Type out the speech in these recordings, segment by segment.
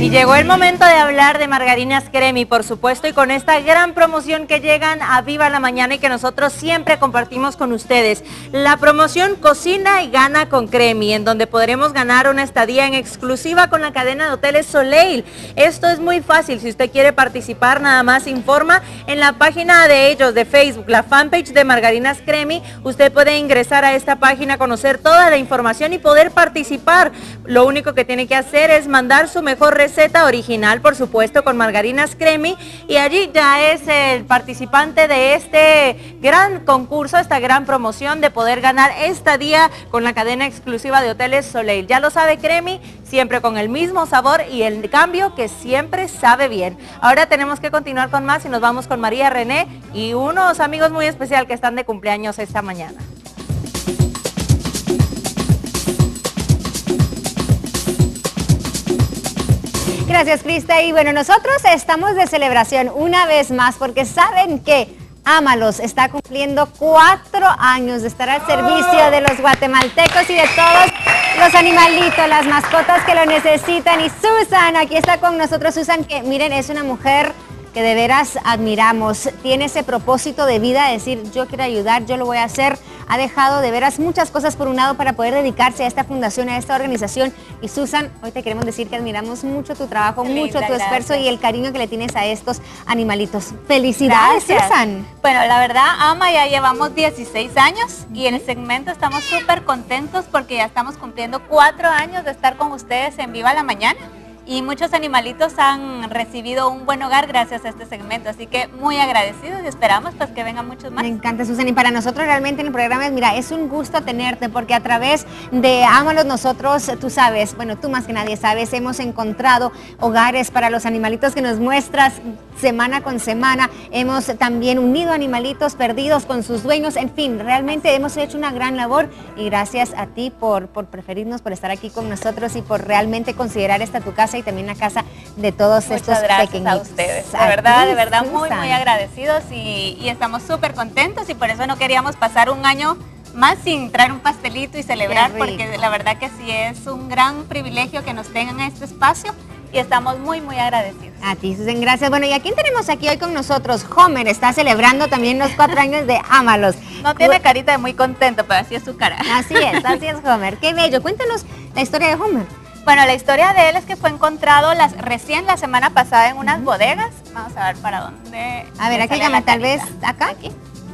Y llegó el momento de hablar de margarinas Cremi, por supuesto, y con esta gran promoción que llegan a Viva la Mañana y que nosotros siempre compartimos con ustedes. La promoción Cocina y Gana con Cremi, en donde podremos ganar una estadía en exclusiva con la cadena de hoteles Soleil. Esto es muy fácil, si usted quiere participar, nada más informa en la página de ellos de Facebook, la fanpage de Margarinas Cremi. Usted puede ingresar a esta página, conocer toda la información y poder participar. Lo único que tiene que hacer es mandar su mejor receta original, por supuesto, con Margarinas Cremi, y allí ya es el participante de este gran concurso, esta gran promoción de poder ganar estadía con la cadena exclusiva de hoteles Soleil. Ya lo sabe, Cremi, siempre con el mismo sabor y el cambio que siempre sabe bien. Ahora tenemos que continuar con más y nos vamos con María René y unos amigos muy especial que están de cumpleaños esta mañana. Gracias, Crista. Y bueno, nosotros estamos de celebración una vez más porque saben que Ámalos está cumpliendo 4 años de estar al servicio de los guatemaltecos y de todos los animalitos, las mascotas que lo necesitan. Y Susan, aquí está con nosotros. Susan, que miren, es una mujer que de veras admiramos, tiene ese propósito de vida de decir, yo quiero ayudar, yo lo voy a hacer. Ha dejado de veras muchas cosas por un lado para poder dedicarse a esta fundación, a esta organización. Y Susan, hoy te queremos decir que admiramos mucho tu trabajo, mucho tu esfuerzo y el cariño que le tienes a estos animalitos. ¡Felicidades, Susan! Bueno, la verdad, Ama, ya llevamos 16 años y en el segmento estamos súper contentos porque ya estamos cumpliendo 4 años de estar con ustedes en Viva la Mañana. Y muchos animalitos han recibido un buen hogar gracias a este segmento, así que muy agradecidos y esperamos pues que vengan muchos más. Me encanta, Susan, y para nosotros realmente en el programa es, mira, es un gusto tenerte porque a través de Ámalos nosotros, tú sabes, bueno, tú más que nadie sabes, hemos encontrado hogares para los animalitos que nos muestras semana con semana, hemos también unido animalitos perdidos con sus dueños, en fin, realmente hemos hecho una gran labor y gracias a ti por preferirnos, por estar aquí con nosotros y por realmente considerar esta tu casa y también la casa de todos estos pequeñitos. A ustedes, de verdad muy agradecidos y estamos súper contentos y por eso no queríamos pasar un año más sin traer un pastelito y celebrar, porque la verdad que sí es un gran privilegio que nos tengan este espacio y estamos muy agradecidos. A ti, Susan, gracias. Bueno, ¿y a quién tenemos aquí hoy con nosotros? Homer está celebrando también los 4 años de Ámalos. No tiene carita de muy contento, pero así es su cara. Así es Homer. Qué bello. Cuéntanos la historia de Homer. Bueno, la historia de él es que fue encontrado recién la semana pasada en unas bodegas. Vamos a ver para dónde. A ver, aquí llama, tal vez acá. Aquí.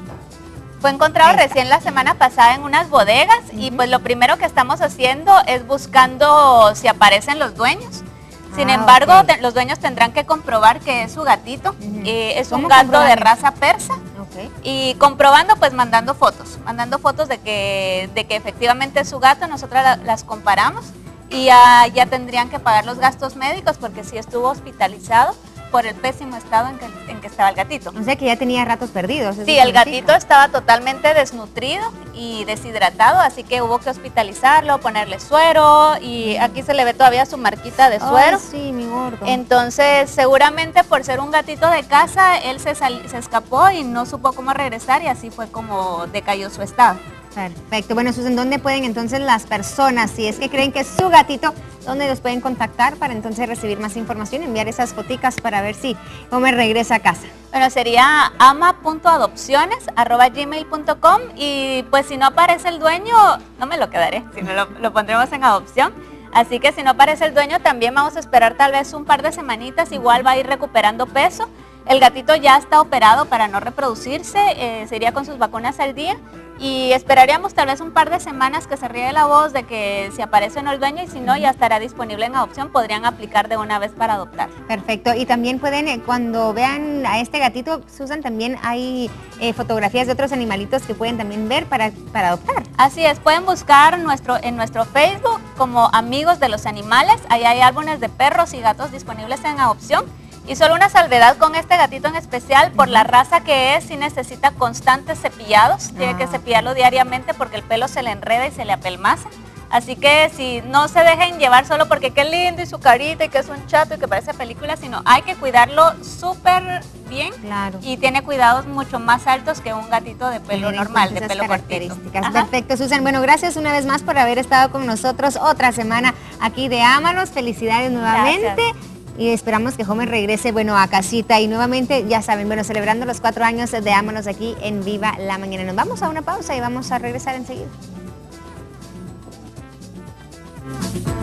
Fue encontrado recién la semana pasada en unas bodegas y pues lo primero que estamos haciendo es buscando si aparecen los dueños. Sin embargo, los dueños tendrán que comprobar que es su gatito. Es un gato de raza persa. Y comprobando, pues mandando fotos de que efectivamente es su gato. Nosotros las comparamos y ya tendrían que pagar los gastos médicos porque sí estuvo hospitalizado por el pésimo estado en que estaba el gatito. O sea que ya tenía ratos perdidos. Sí, el gatito estaba totalmente desnutrido y deshidratado, así que hubo que hospitalizarlo, ponerle suero y aquí se le ve todavía su marquita de suero. Sí, mi gordo. Entonces, seguramente por ser un gatito de casa, él se escapó y no supo cómo regresar y así fue como decayó su estado. Perfecto. Bueno, Susan, ¿dónde pueden entonces las personas, si es que creen que es su gatito, dónde los pueden contactar para entonces recibir más información, enviar esas foticas para ver si Homer regresa a casa? Bueno, sería ama.adopciones@gmail.com y pues si no aparece el dueño, no me lo quedaré, sino lo pondremos en adopción. Así que si no aparece el dueño, también vamos a esperar tal vez un par de semanitas, igual va a ir recuperando peso. El gatito ya está operado para no reproducirse, sería con sus vacunas al día y esperaríamos tal vez un par de semanas que se riegue la voz de que si aparece o no el dueño y si no ya estará disponible en adopción, podrían aplicar de una vez para adoptar. Perfecto, y también pueden, cuando vean a este gatito, Susan, también hay fotografías de otros animalitos que pueden también ver para adoptar. Así es, pueden buscar en nuestro Facebook como Amigos de los Animales, ahí hay álbumes de perros y gatos disponibles en adopción. Y solo una salvedad con este gatito en especial, por la raza que es, sí necesita constantes cepillados, tiene que cepillarlo diariamente porque el pelo se le enreda y se le apelmaza. Así que si no se dejen llevar solo porque qué lindo y su carita y que es un chato y que parece película, sino hay que cuidarlo súper bien y tiene cuidados mucho más altos que un gatito de pelo normal, de pelo cortito. Perfecto, Susan. Bueno, gracias una vez más por haber estado con nosotros otra semana aquí de Ámalos. Felicidades nuevamente. Gracias. y esperamos que Homer regrese, bueno, a casita y nuevamente, ya saben, bueno, celebrando los 4 años de Ámalos aquí en Viva la Mañana. Nos vamos a una pausa y vamos a regresar enseguida.